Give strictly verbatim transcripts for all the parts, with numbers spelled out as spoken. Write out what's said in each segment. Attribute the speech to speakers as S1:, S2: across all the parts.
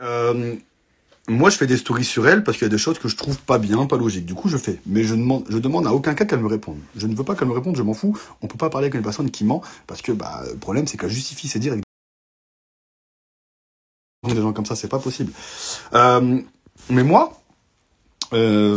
S1: Euh, moi, je fais des stories sur elle parce qu'il y a des choses que je trouve pas bien, pas logiques. Du coup, je fais. Mais je demande, je demande à aucun cas qu'elle me réponde. Je ne veux pas qu'elle me réponde, je m'en fous. On peut pas parler avec une personne qui ment parce que bah, le problème, c'est qu'elle justifie ses dires avec des gens comme ça, c'est pas possible. Euh, mais moi, euh,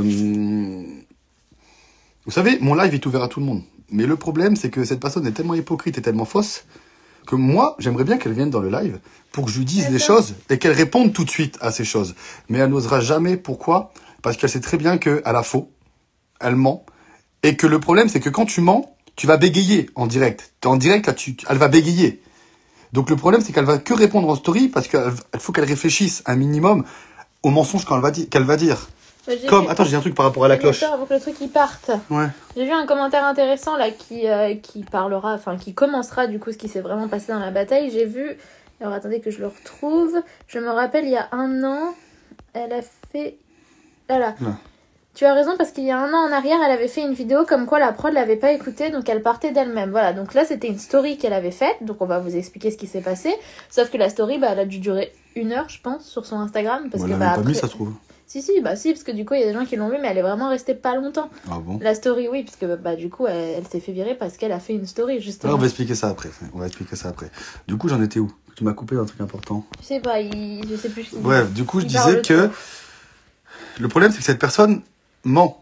S1: vous savez, mon live est ouvert à tout le monde. Mais le problème, c'est que cette personne est tellement hypocrite et tellement fausse que moi, j'aimerais bien qu'elle vienne dans le live pour que je lui dise des choses et qu'elle réponde tout de suite à ces choses. Mais elle n'osera jamais. Pourquoi? Parce qu'elle sait très bien qu'elle a faux, elle ment, et que le problème, c'est que quand tu mens, tu vas bégayer en direct. T'es en direct, là, tu, elle va bégayer. Donc le problème, c'est qu'elle va que répondre en story parce qu'il faut qu'elle réfléchisse un minimum aux mensonges qu'elle va, di qu'elle va dire.
S2: Bah,
S1: Comme, attends, j'ai un truc par rapport à la cloche.
S2: Avant que le truc il parte.
S1: Ouais.
S2: J'ai vu un commentaire intéressant là qui, euh, qui parlera, enfin qui commencera du coup ce qui s'est vraiment passé dans la bataille. J'ai vu, alors attendez que je le retrouve. Je me rappelle il y a un an, elle a fait, voilà. Ouais. Tu as raison parce qu'il y a un an en arrière, elle avait fait une vidéo comme quoi la prod l'avait pas écoutée, donc elle partait d'elle-même. Voilà, donc là c'était une story qu'elle avait faite, donc on va vous expliquer ce qui s'est passé. Sauf que la story, bah, elle a dû durer une heure, je pense, sur son Instagram. Parce
S1: bon,
S2: que
S1: elle
S2: bah,
S1: pas
S2: après...
S1: mis, ça se trouve.
S2: Si, si, bah si, parce que du coup, il y a des gens qui l'ont vu, mais elle est vraiment restée pas longtemps.
S1: Ah bon?
S2: La story, oui, parce que bah, du coup, elle, elle s'est fait virer parce qu'elle a fait une story, justement.
S1: Alors, on va expliquer ça après. On va expliquer ça après. Du coup, j'en étais où? Tu m'as coupé un truc important.
S2: Je sais pas, il... je sais plus.
S1: Bref, du coup, je disais que le problème, c'est que cette personne ment.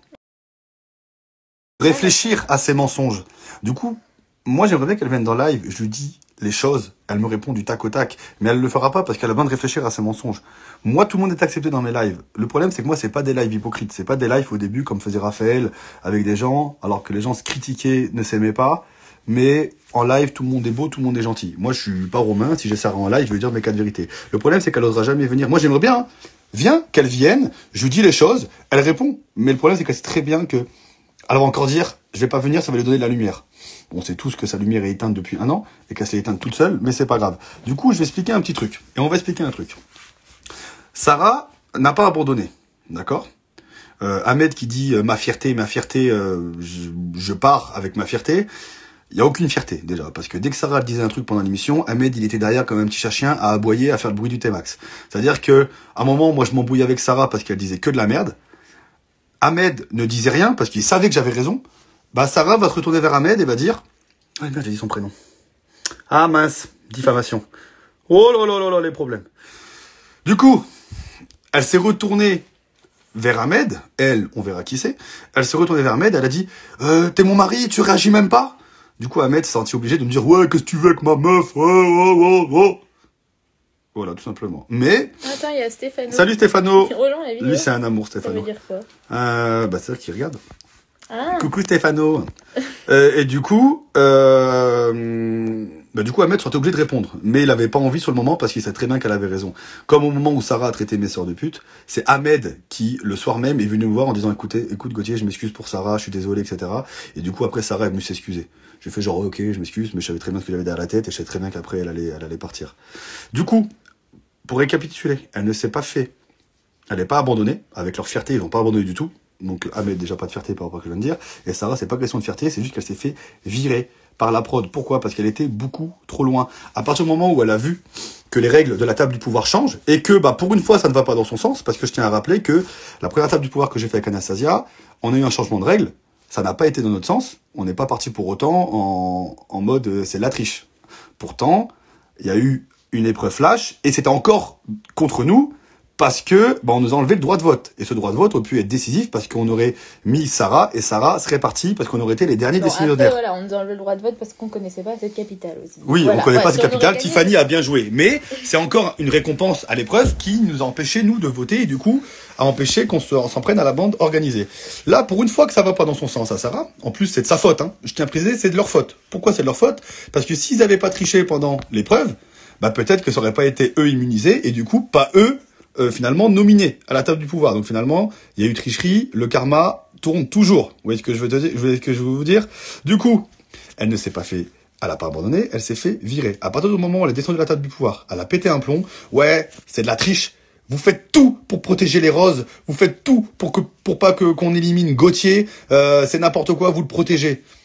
S1: Réfléchir à ses mensonges. Du coup, moi, j'aimerais bien qu'elle vienne dans live. Je lui dis les choses, elle me répond du tac au tac, mais elle le fera pas parce qu'elle a besoin de réfléchir à ses mensonges. Moi, tout le monde est accepté dans mes lives. Le problème, c'est que moi, c'est pas des lives hypocrites. C'est pas des lives au début comme faisait Raphaël avec des gens, alors que les gens se critiquaient, ne s'aimaient pas. Mais en live, tout le monde est beau, tout le monde est gentil. Moi, je suis pas Romain. Si j'ai Sarah en live, je vais lui dire mes quatre vérités. Le problème, c'est qu'elle osera jamais venir. Moi, j'aimerais bien, hein. Viens, qu'elle vienne. Je lui dis les choses, elle répond. Mais le problème, c'est qu'elle sait très bien que elle va encore dire, je vais pas venir, ça va lui donner de la lumière. On sait tous que sa lumière est éteinte depuis un an et qu'elle s'est éteinte toute seule, mais c'est pas grave. Du coup, je vais expliquer un petit truc. Et on va expliquer un truc. Sarah n'a pas abandonné, d'accord? euh, Ahmed qui dit euh, ma fierté, ma fierté, euh, je, je pars avec ma fierté. Il y a aucune fierté déjà, parce que dès que Sarah disait un truc pendant l'émission, Ahmed il était derrière comme un petit chat-chien à aboyer, à faire le bruit du T-Max. C'est-à-dire que à un moment, moi je m'embrouillais avec Sarah parce qu'elle disait que de la merde. Ahmed ne disait rien parce qu'il savait que j'avais raison. Bah, Sarah va se retourner vers Ahmed et va dire... Ah, merde, j'ai dit son prénom. Ah, mince, diffamation. Oh là là là là, les problèmes. Du coup, elle s'est retournée vers Ahmed. Elle, on verra qui c'est. Elle s'est retournée vers Ahmed, elle a dit euh, « T'es mon mari, tu réagis même pas ?» Du coup, Ahmed s'est senti obligé de me dire « Ouais, qu'est-ce que tu veux avec ma meuf ouais, ouais, ouais, ouais. » Voilà, tout simplement. Mais...
S2: Attends, il y a Stéphano.
S1: Salut Stéphano.
S2: Lui,
S1: c'est un amour, Stéphano.
S2: Ça veut dire quoi?
S1: euh, Bah, c'est-à-dire qu'il regarde.
S2: Ah.
S1: Coucou Stéphano. euh, et du coup, euh, bah, du coup, Ahmed serait obligé de répondre. Mais il avait pas envie sur le moment parce qu'il sait très bien qu'elle avait raison. Comme au moment où Sarah a traité mes sœurs de pute, c'est Ahmed qui, le soir même, est venu me voir en disant, écoutez, écoute Gauthier, je m'excuse pour Sarah, je suis désolé, et cetera. Et du coup, après, Sarah est venue s'excuser. J'ai fait genre, ok, je m'excuse, mais je savais très bien ce que j'avais derrière la tête et je savais très bien qu'après, elle allait, elle allait partir. Du coup, pour récapituler, elle ne s'est pas fait, elle n'est pas abandonnée. Avec leur fierté, ils n'ont pas abandonné du tout. Donc Ahmed déjà pas de fierté par rapport à ce que je viens de dire. Et Sarah, c'est pas question de fierté, c'est juste qu'elle s'est fait virer par la prod. Pourquoi? Parce qu'elle était beaucoup trop loin. À partir du moment où elle a vu que les règles de la table du pouvoir changent et que bah pour une fois ça ne va pas dans son sens, parce que je tiens à rappeler que la première table du pouvoir que j'ai fait avec Anastasia, on a eu un changement de règles, ça n'a pas été dans notre sens. On n'est pas parti pour autant en, en mode euh, c'est la triche. Pourtant, il y a eu une épreuve flash et c'était encore contre nous. Parce que bah, on nous a enlevé le droit de vote. Et ce droit de vote aurait pu être décisif parce qu'on aurait mis Sarah et Sarah serait partie parce qu'on aurait été les derniers
S2: bon,
S1: décisionnaires.
S2: Après, voilà, on nous a enlevé le droit de vote parce qu'on connaissait pas cette capitale aussi.
S1: Oui,
S2: voilà.
S1: on connaît
S2: ouais,
S1: pas
S2: si
S1: cette capitale.
S2: Gagné...
S1: Tiffany a bien joué. Mais c'est encore une récompense à l'épreuve qui nous a empêché, nous, de voter et du coup, a empêché qu'on s'en prenne à la bande organisée. Là, pour une fois que ça va pas dans son sens à Sarah, en plus, c'est de sa faute. Hein. Je tiens à préciser, c'est de leur faute. Pourquoi c'est de leur faute? Parce que s'ils avaient pas triché pendant l'épreuve, bah peut-être que ça aurait pas été eux immunisés et du coup, pas eux Euh, finalement nominés à la table du pouvoir. Donc finalement, il y a eu tricherie, le karma tourne toujours. Vous voyez ce que je veux te dire, vous voyez ce que je veux vous dire. Du coup, elle ne s'est pas fait, elle a pas abandonné, elle s'est fait virer. À partir du moment où elle est descendue de la table du pouvoir, elle a pété un plomb. Ouais, c'est de la triche. Vous faites tout pour protéger les roses. Vous faites tout pour que pour pas que qu'on élimine Gauthier. Euh, c'est n'importe quoi. Vous le protégez.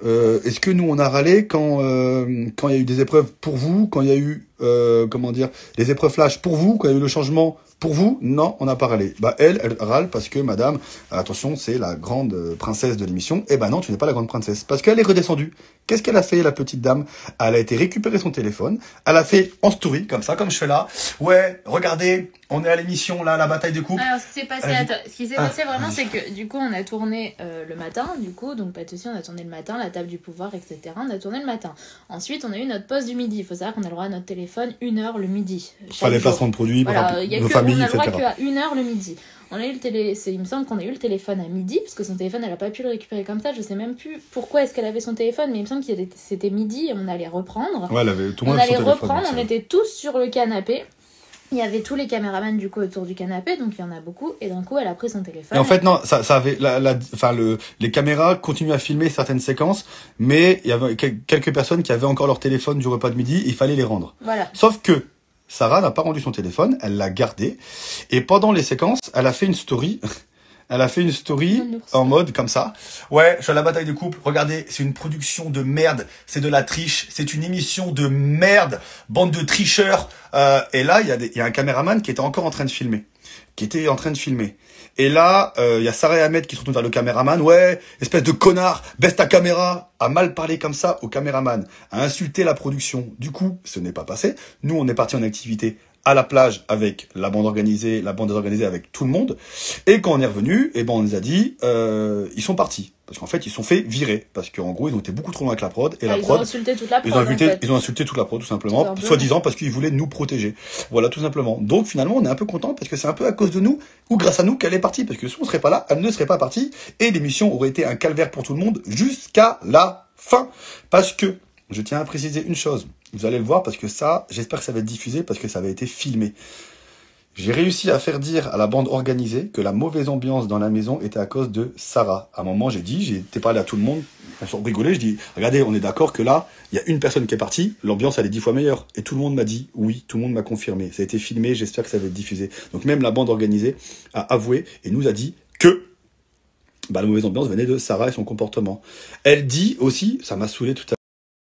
S1: euh, est-ce que nous on a râlé quand euh, quand il y a eu des épreuves pour vous, quand il y a eu euh, comment dire des épreuves flash pour vous, quand il y a eu le changement pour vous? Non, on n'a pas râlé. Bah elle, elle râle parce que madame, attention, c'est la grande princesse de l'émission. Eh ben non, tu n'es pas la grande princesse parce qu'elle est redescendue. Qu'est-ce qu'elle a fait, la petite dame? Elle a été récupérer son téléphone. Elle a fait en story, comme ça, comme je fais là. Ouais, regardez, on est à l'émission, là, la bataille des couples.
S2: Alors, ce qui s'est passé,
S1: Vas-y.
S2: attends, ce qui s'est
S1: Ah,
S2: passé vraiment,
S1: vas-y.
S2: c'est que du coup, on a tourné euh, le matin, du coup, donc pas de souci, on a tourné le matin, la table du pouvoir, et cetera. On a tourné le matin. Ensuite, on a eu notre pause du midi. Il faut savoir qu'on a le droit à notre téléphone une heure le midi. chaque
S1: Enfin, les
S2: jour.
S1: placements de produits,
S2: Voilà,
S1: enfin,
S2: il y a
S1: nos
S2: que,
S1: familles,
S2: on a le droit
S1: et cetera.
S2: qu'à une heure le midi. On a eu le télé, c'est, il me semble qu'on a eu le téléphone à midi, parce que son téléphone, elle a pas pu le récupérer comme ça. Je sais même plus pourquoi est-ce qu'elle avait son téléphone, mais il me semble que c'était midi et on allait reprendre.
S1: Ouais, elle avait, tout le
S2: On
S1: monde avait
S2: allait
S1: son téléphone,
S2: reprendre,
S1: donc
S2: on
S1: ça.
S2: était tous sur le canapé. Il y avait tous les caméramans du coup autour du canapé, donc il y en a beaucoup. Et d'un coup, elle a pris son téléphone.
S1: Et en fait, non, ça, ça avait, la, la, enfin, le, les caméras continuaient à filmer certaines séquences, mais il y avait quel- quelques personnes qui avaient encore leur téléphone du repas de midi, il fallait les rendre.
S2: Voilà.
S1: Sauf que Sarah n'a pas rendu son téléphone, elle l'a gardé, et pendant les séquences, elle a fait une story. Elle a fait une story
S2: Un ours.
S1: en mode comme ça. Ouais, je suis à la bataille des couples. Regardez, c'est une production de merde. C'est de la triche. C'est une émission de merde. Bande de tricheurs. Euh, et là, il y, a des- il y a un caméraman qui était encore en train de filmer. Qui était en train de filmer. Et là, euh, il y a Sarah et Ahmed qui se retournent vers le caméraman. Ouais, espèce de connard, baisse ta caméra. A mal parlé comme ça au caméraman. A insulté la production. Du coup, ce n'est pas passé. Nous, on est parti en activité à la plage avec la bande organisée, la bande désorganisée avec tout le monde. Et quand on est revenu, eh ben on nous a dit, euh, ils sont partis. Parce qu'en fait, ils se sont fait virer. Parce qu'en gros, ils ont été beaucoup trop loin avec la prod. Et
S2: Ah,
S1: la
S2: ils ont
S1: prod,
S2: insulté toute la prod.
S1: ils ont, insulté,
S2: en fait.
S1: ils ont insulté toute la prod, tout simplement.
S2: Tout simplement.
S1: Soi-disant parce qu'ils voulaient nous protéger. Voilà, tout simplement. Donc finalement, on est un peu content parce que c'est un peu à cause de nous, ou grâce à nous, qu'elle est partie. Parce que si on serait pas là, elle ne serait pas partie. Et l'émission aurait été un calvaire pour tout le monde jusqu'à la fin. Parce que, je tiens à préciser une chose. Vous allez le voir parce que ça, j'espère que ça va être diffusé parce que ça va été filmé. J'ai réussi à faire dire à la bande organisée que la mauvaise ambiance dans la maison était à cause de Sarah. À un moment, j'ai dit, j'ai été parlé à tout le monde, on s'en rigolait, je dis, regardez, on est d'accord que là, il y a une personne qui est partie, l'ambiance elle est dix fois meilleure. Et tout le monde m'a dit, oui, tout le monde m'a confirmé. Ça a été filmé, j'espère que ça va être diffusé. Donc même la bande organisée a avoué et nous a dit que bah, la mauvaise ambiance venait de Sarah et son comportement. Elle dit aussi, ça m'a saoulé tout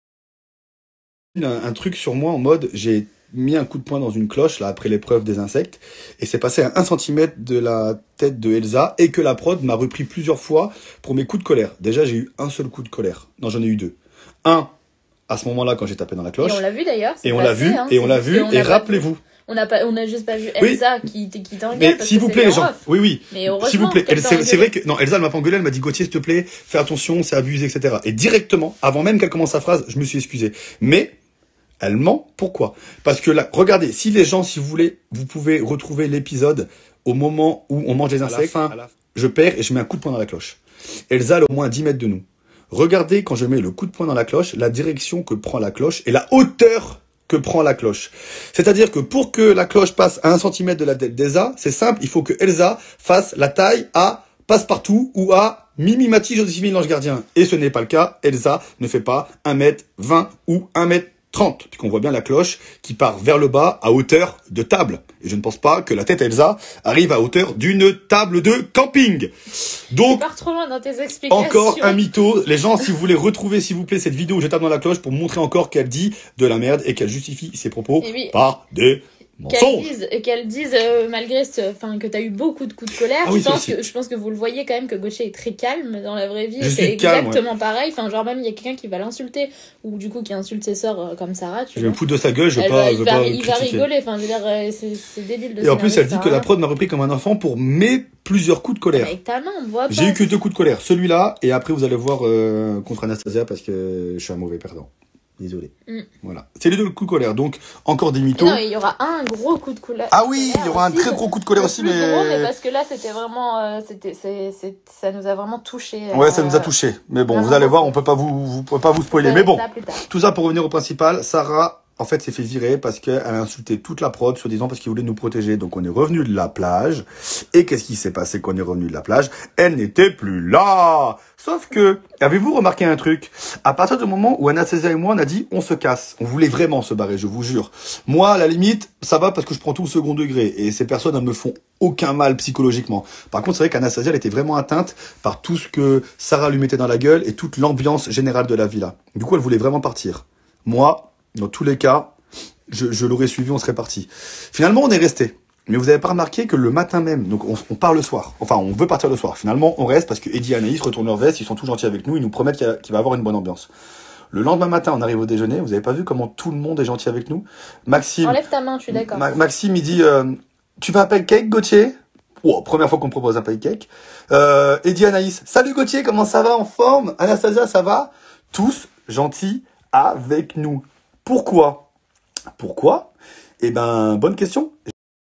S1: à l'heure, un, un truc sur moi en mode, j'ai mis un coup de poing dans une cloche là après l'épreuve des insectes et c'est passé à un centimètre de la tête de Elsa et que la prod m'a repris plusieurs fois pour mes coups de colère. Déjà j'ai eu un seul coup de colère. Non, j'en ai eu deux. Un à ce moment-là quand j'ai tapé dans la
S2: Et
S1: cloche
S2: on l'a vu d'ailleurs. c'est
S1: et on l'a
S2: passé,
S1: vu
S2: hein,
S1: et on
S2: c'est
S1: l'a
S2: juste
S1: vu
S2: qu'on
S1: et
S2: a pas
S1: rappelez-vous.
S2: vu- On a pas, on a juste pas vu
S1: Oui.
S2: Elsa qui, qui t'engueule.
S1: Mais
S2: parce
S1: s'il
S2: que
S1: vous
S2: c'est
S1: plaît les
S2: en
S1: gens,
S2: off.
S1: oui oui,
S2: Mais heureusement
S1: s'il vous plaît,
S2: qu'elle
S1: elle-
S2: t'a
S1: c'est c'est
S2: engueulé.
S1: vrai que non, Elsa elle m'a pas engueulé, elle m'a dit Gauthier s'il te plaît, fais attention, c'est abusé, et cetera. Et directement, avant même qu'elle commence sa phrase, je me suis excusé. Mais elle ment. Pourquoi? Parce que là, regardez, si les gens, si vous voulez, vous pouvez retrouver l'épisode au moment où on mange les insectes. À la fin, je perds et je mets un coup de poing dans la cloche. Elsa, elle est au moins dix mètres de nous. Regardez quand je mets le coup de poing dans la cloche, la direction que prend la cloche et la hauteur que prend la cloche. C'est-à-dire que pour que la cloche passe à un centimètre de la tête d'Elsa, c'est simple, il faut que Elsa fasse la taille à Passepartout ou à Mimi Mati, Joséphine l'ange gardien. Et ce n'est pas le cas. Elsa ne fait pas un mètre vingt ou un mètre trente, puisqu'on voit bien la cloche qui part vers le bas à hauteur de table. Et je ne pense pas que la tête Elsa arrive à hauteur d'une table de camping.
S2: Tu
S1: Donc,
S2: pars trop loin dans tes explications.
S1: encore un mytho. Les gens, si vous voulez retrouver, s'il vous plaît, cette vidéo où je tape dans la cloche pour montrer encore qu'elle dit de la merde et qu'elle justifie ses propos
S2: Et oui.
S1: par des
S2: Qu'elle
S1: mensonges.
S2: dise, qu'elle dise euh, malgré ce, enfin, que tu as eu beaucoup de coups de colère,
S1: Ah oui,
S2: je,
S1: ça
S2: pense
S1: aussi.
S2: que, je pense que vous le voyez quand même que Gauthier est très calme dans la vraie vie.
S1: Je
S2: C'est
S1: suis calme,
S2: exactement pareil. Enfin, genre même il y a quelqu'un qui va l'insulter ou du coup qui insulte ses sœurs euh, comme Sarah. Tu
S1: Je vais
S2: vois.
S1: me foutre de sa gueule, je vais
S2: Elle
S1: pas,
S2: va-
S1: je
S2: il
S1: vais
S2: va,
S1: pas
S2: il va
S1: critiquer.
S2: rigoler. Enfin, je veux dire, euh, c'est c'est débile de
S1: Et en plus, elle dit
S2: s'énerver
S1: que la
S2: sur
S1: prod m'a repris comme un enfant pour mes plusieurs coups de
S2: Sarah.
S1: colère.
S2: Avec ta main, on voit pas.
S1: J'ai eu que deux coups de colère. Celui-là, et après vous allez voir euh, contre Anastasia parce que je suis un mauvais perdant. Désolé.
S2: Mm.
S1: Voilà. C'est les deux coups de colère. Donc, encore des
S2: Et
S1: mythos.
S2: non, il y aura un gros coup de colère.
S1: Ah oui, il y aura un très gros coup de colère
S2: Le
S1: aussi,
S2: plus
S1: mais...
S2: gros, mais parce que là, c'était vraiment, euh, c'était, c'est, c'est, ça nous a vraiment touché.
S1: Ouais, ça nous a touché. Mais bon, vous allez voir, on peut pas vous, vous pouvez pas vous spoiler. Mais bon, tout ça pour revenir au principal. Sarah en fait, s'est fait virer parce qu'elle a insulté toute la prod, soi-disant parce qu'il voulait nous protéger. Donc, on est revenu de la plage. Et qu'est-ce qui s'est passé quand on est revenu de la plage? Elle n'était plus là. Sauf que, avez-vous remarqué un truc? À partir du moment où Anastasia et moi, on a dit, on se casse. On voulait vraiment se barrer, je vous jure. Moi, à la limite, ça va parce que je prends tout au second degré. Et ces personnes, elles me font aucun mal psychologiquement. Par contre, c'est vrai qu'Anastasia, elle était vraiment atteinte par tout ce que Sarah lui mettait dans la gueule et toute l'ambiance générale de la villa. Du coup, elle voulait vraiment partir. Moi, dans tous les cas, je, je l'aurais suivi, on serait parti. Finalement, on est resté. Mais vous avez pas remarqué que le matin même, donc on, on part le soir, enfin on veut partir le soir. Finalement, on reste parce que Eddie et Anaïs retournent leur veste, ils sont tout gentils avec nous, ils nous promettent qu'il, y a, qu'il va y avoir une bonne ambiance. Le lendemain matin, on arrive au déjeuner, vous avez pas vu comment tout le monde est gentil avec nous? Maxime...
S2: Enlève ta main, je suis d'accord.
S1: Ma, Maxime, il dit, euh, tu veux un pancake, Gauthier? Wow, première fois qu'on me propose un pancake. Euh, Eddie, Anaïs, salut Gauthier, comment ça va, en forme? Anastasia, ça va? Tous gentils avec nous. Pourquoi? Pourquoi? Eh ben, bonne question.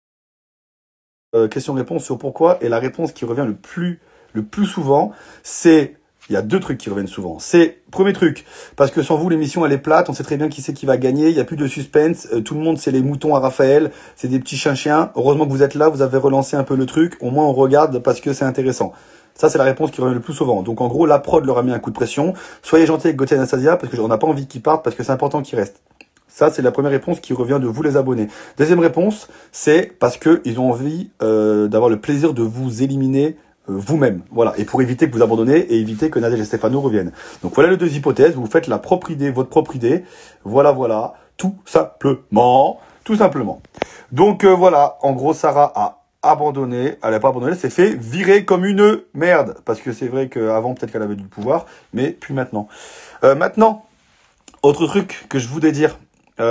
S1: Euh, question-réponse sur pourquoi. Et la réponse qui revient le plus, le plus souvent, c'est... Il y a deux trucs qui reviennent souvent. C'est, premier truc, parce que sans vous, l'émission, elle est plate. On sait très bien qui c'est qui va gagner. Il n'y a plus de suspense. Euh, tout le monde, c'est les moutons à Raphaël. C'est des petits chiens-chiens. Heureusement que vous êtes là. Vous avez relancé un peu le truc. Au moins, on regarde parce que c'est intéressant. Ça, c'est la réponse qui revient le plus souvent. Donc, en gros, la prod leur a mis un coup de pression. Soyez gentils avec Gauthier et Anastasia parce qu'on n'a pas envie qu'ils partent parce que c'est important qu'ils restent. Ça, c'est la première réponse qui revient de vous, les abonnés. Deuxième réponse, c'est parce que ils ont envie euh, d'avoir le plaisir de vous éliminer vous-même, voilà, et pour éviter que vous abandonnez et éviter que Nadège et Stéphano reviennent. Donc voilà les deux hypothèses, vous faites la propre idée, votre propre idée, voilà, voilà, tout simplement, tout simplement. Donc euh, voilà, en gros, Sarah a abandonné, elle n'a pas abandonné, elle s'est fait virer comme une merde, parce que c'est vrai qu'avant, peut-être qu'elle avait du pouvoir, mais plus maintenant. Euh, maintenant, autre truc que je voulais dire,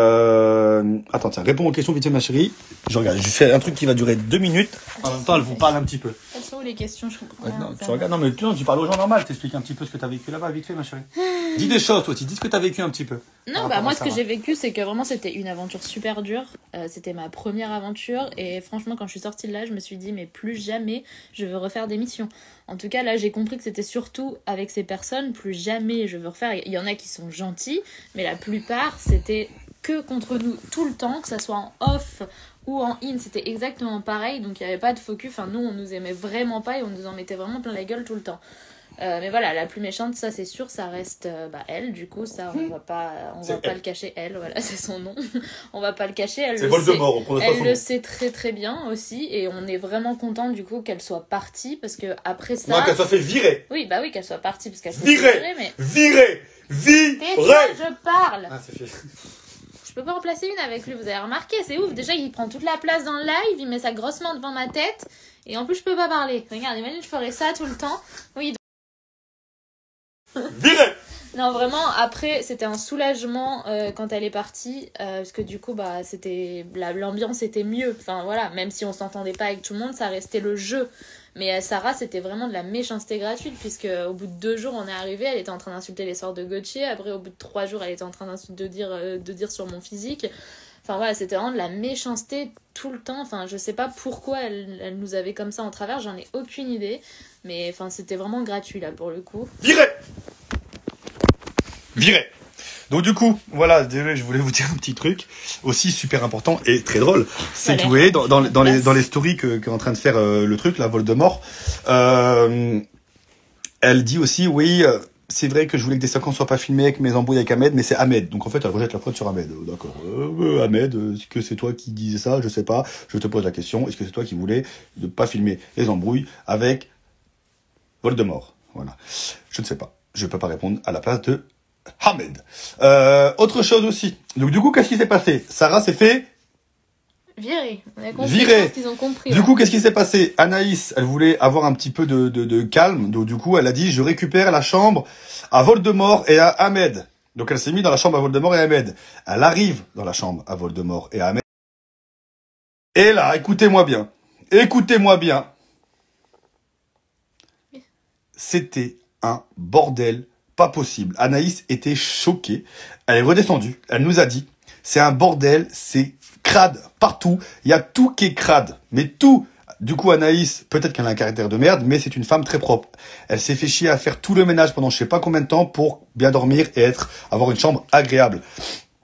S1: Euh... Attends, tiens, réponds aux questions vite fait, ma chérie. Je regarde, je fais un truc qui va durer deux minutes. En même temps, elle vous parle un petit peu.
S2: Quelles sont les questions? Je comprends
S1: Ouais,
S2: rien,
S1: non,
S2: ça.
S1: tu regardes, non, mais tu, non, tu parles aux gens normal, t'expliques un petit peu ce que t'as vécu là-bas, vite fait, ma chérie. Dis des choses, toi aussi, dis ce que t'as vécu un petit peu.
S2: Non, bah moi, ce que j'ai vécu, c'est que vraiment, c'était une aventure super dure. Euh, c'était ma première aventure. Et franchement, quand je suis sortie de là, je me suis dit, mais plus jamais je veux refaire des missions. En tout cas, là, j'ai compris que c'était surtout avec ces personnes, plus jamais je veux refaire. Il y en a qui sont gentils, mais la plupart, c'était que contre nous tout le temps, que ça soit en off ou en in, c'était exactement pareil. Donc, il n'y avait pas de focus. Enfin, nous, on nous aimait vraiment pas et on nous en mettait vraiment plein la gueule tout le temps. Euh, mais voilà, la plus méchante, ça c'est sûr, ça reste euh, bah, elle, du coup, ça on va pas, on va pas le cacher, elle, voilà, c'est son nom, on va pas le cacher, elle, le sait,
S1: on prend
S2: elle le sait très très bien aussi, et on est vraiment content du coup qu'elle soit partie, parce que après ça...
S1: Non, qu'elle soit fait virer.
S2: Oui, bah oui, qu'elle soit partie, parce qu'elle s'est
S1: Virer,
S2: virée, mais...
S1: virer, virer.
S2: Tais-toi, je parle.
S1: Ah, c'est fait.
S2: Je peux pas en placer une avec lui, vous avez remarqué, c'est ouf, déjà il prend toute la place dans le live, il met sa grosse main devant ma tête, et en plus je peux pas parler. Regarde, imagine je ferais ça tout le temps. Oui,
S1: Virez.
S2: non, vraiment, après, c'était un soulagement euh, quand elle est partie, euh, parce que du coup, bah, c'était la- l'ambiance était mieux. Enfin, voilà, même si on s'entendait pas avec tout le monde, ça restait le jeu. Mais euh, Sarah, c'était vraiment de la méchanceté gratuite, puisque au bout de deux jours, on est arrivé, elle était en train d'insulter les sœurs de Gauthier. Après, au bout de trois jours, elle était en train d'insulter- de dire, euh, de dire sur mon physique. Enfin, voilà, c'était vraiment de la méchanceté tout le temps. Enfin, je sais pas pourquoi elle, elle nous avait comme ça en travers, j'en ai aucune idée. Mais enfin, c'était vraiment gratuit, là, pour le coup.
S1: Virez. Virez. Donc du coup, voilà, désolé, je voulais vous dire un petit truc aussi super important et très drôle. C'est que vous voyez dans, dans, dans les dans les stories que qu'est en train de faire euh, le truc, la Voldemort, euh, elle dit aussi oui, euh, c'est vrai que je voulais que des séquences soient pas filmées avec mes embrouilles avec Ahmed, mais c'est Ahmed. Donc en fait, elle rejette la faute sur Ahmed. Euh, D'accord. Euh, euh, Ahmed, euh, est-ce que c'est toi qui disais ça? Je sais pas. Je te pose la question. Est-ce que c'est toi qui voulais ne pas filmer les embrouilles avec Voldemort? Voilà. Je ne sais pas. Je peux pas répondre à la place de Ahmed. Euh, autre chose aussi. Donc du coup, qu'est-ce qui s'est passé? Sarah s'est fait
S2: Viré. On a compris.
S1: Viré.
S2: Je pense qu'ils ont compris.
S1: Du
S2: hein.
S1: coup, qu'est-ce qui s'est passé? Anaïs, elle voulait avoir un petit peu de, de, de calme. Donc du coup, elle a dit, je récupère la chambre à Voldemort et à Ahmed. Donc elle s'est mise dans la chambre à Voldemort et à Ahmed. Elle arrive dans la chambre à Voldemort et à Ahmed. Et là, écoutez-moi bien. Écoutez-moi bien. C'était un bordel pas possible. Anaïs était choquée. Elle est redescendue. Elle nous a dit, c'est un bordel, c'est crade partout. Il y a tout qui est crade. Mais tout. Du coup, Anaïs, peut-être qu'elle a un caractère de merde, mais c'est une femme très propre. Elle s'est fait chier à faire tout le ménage pendant je sais pas combien de temps pour bien dormir et être, avoir une chambre agréable.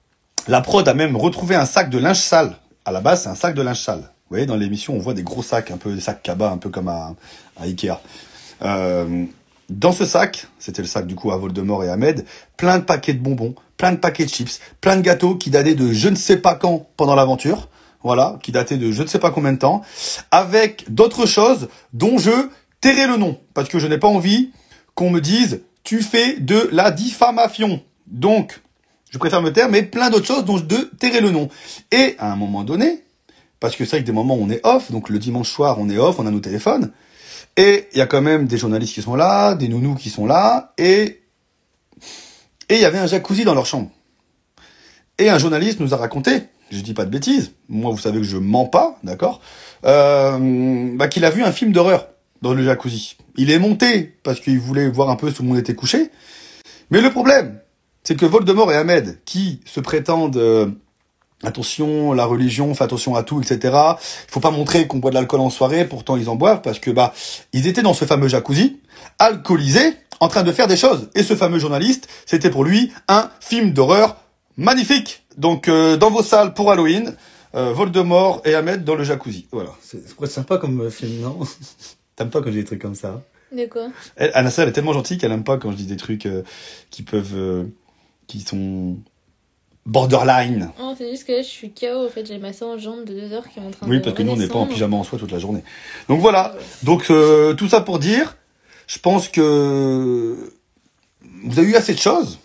S1: La prod a même retrouvé un sac de linge sale. À la base, c'est un sac de linge sale. Vous voyez, dans l'émission, on voit des gros sacs, un peu des sacs cabas, un peu comme à, à Ikea. Euh, dans ce sac, c'était le sac du coup à Voldemort et Ahmed, plein de paquets de bonbons, plein de paquets de chips, plein de gâteaux qui dataient de je ne sais pas quand pendant l'aventure. Voilà, qui dataient de je ne sais pas combien de temps. Avec d'autres choses dont je tairai le nom. Parce que je n'ai pas envie qu'on me dise tu fais de la diffamation. Donc, je préfère me taire, mais plein d'autres choses dont je tairai le nom. Et à un moment donné, parce que c'est vrai que des moments où on est off, donc le dimanche soir on est off, on a nos téléphones, et il y a quand même des journalistes qui sont là, des nounous qui sont là, et et il y avait un jacuzzi dans leur chambre. Et un journaliste nous a raconté, je dis pas de bêtises, moi vous savez que je mens pas, d'accord, euh, bah, qu'il a vu un film d'horreur dans le jacuzzi. Il est monté parce qu'il voulait voir un peu si tout le monde était couché, mais le problème, c'est que Voldemort et Ahmed, qui se prétendent euh, attention, la religion, fait attention à tout, et cetera. Il faut pas montrer qu'on boit de l'alcool en soirée, pourtant ils en boivent parce que bah ils étaient dans ce fameux jacuzzi, alcoolisés, en train de faire des choses. Et ce fameux journaliste, c'était pour lui un film d'horreur magnifique. Donc euh, dans vos salles pour Halloween, euh, Voldemort et Ahmed dans le jacuzzi. Voilà, c'est c'est sympa comme film, non? T'aimes pas quand j'ai des trucs comme ça?
S2: De quoi?
S1: Elle, Anassa, elle est tellement gentille qu'elle aime pas quand je dis des trucs euh, qui peuvent euh, qui sont borderline.
S2: Oh, c'est juste que là, je suis K O. En fait, j'ai ma séance jambe de deux heures qui est en train
S1: oui,
S2: de
S1: parce que nous, on n'est pas en
S2: redescendre.
S1: pyjama en soi toute la journée. Donc voilà. Donc euh, tout ça pour dire, je pense que vous avez eu assez de choses.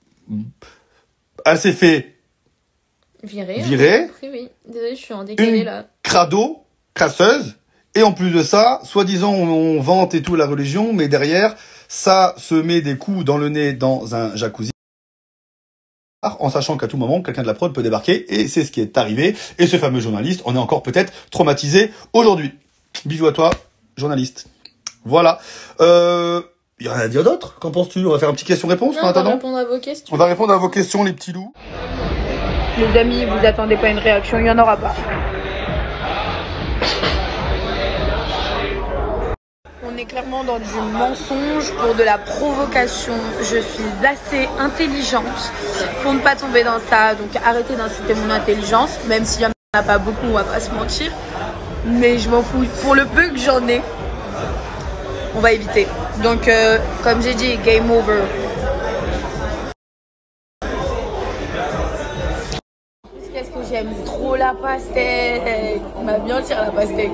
S1: Elle s'est fait
S2: Virer.
S1: virer.
S2: hein, Oui, oui. Désolée, je suis en décalé
S1: Une
S2: là.
S1: crado, crasseuse. Et en plus de ça, soi-disant, on, on vante et tout la religion, mais derrière, ça se met des coups dans le nez dans un jacuzzi. En sachant qu'à tout moment, quelqu'un de la prod peut débarquer, et c'est ce qui est arrivé. Et ce fameux journaliste, on est encore peut-être traumatisé aujourd'hui. Bisous à toi, journaliste. Voilà. Euh, il y en a à dire d'autres. Qu'en penses-tu? On va faire un petit question-réponse
S2: Non,
S1: en
S2: on va
S1: attendant.
S2: répondre à vos questions.
S1: On va répondre à vos questions, les petits loups.
S3: Les amis, vous attendez pas une réaction, il y en aura pas. On est clairement dans du mensonge pour de la provocation. Je suis assez intelligente pour ne pas tomber dans ça. Donc arrêtez d'insulter mon intelligence, même s'il y en a pas beaucoup, on va pas se mentir. Mais je m'en fous. Pour le peu que j'en ai, on va éviter. Donc euh, comme j'ai dit, game over. Qu'est-ce que j'aime trop la pastèque. On m'a bien tiré la pastèque.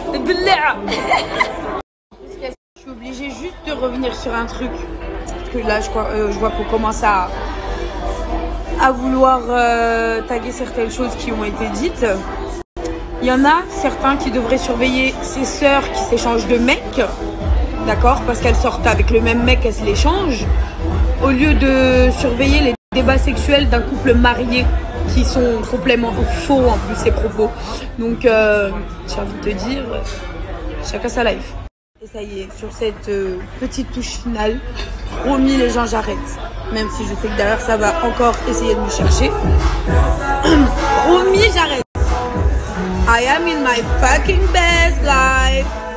S3: Je suis obligée juste de revenir sur un truc. Parce que là, je, crois, euh, je vois qu'on commence à, à vouloir euh, taguer certaines choses qui ont été dites. Il y en a certains qui devraient surveiller ces sœurs qui s'échangent de mecs. D'accord? Parce qu'elles sortent avec le même mec, elles se l'échangent. Au lieu de surveiller les débats sexuels d'un couple marié qui sont complètement faux en plus ces propos. Donc, euh, j'ai envie de te dire, chacun sa life. Et ça y est, sur cette euh, petite touche finale, promis les gens j'arrête. Même si je sais que derrière ça va encore essayer de me chercher. Promis j'arrête. I am in my fucking best life.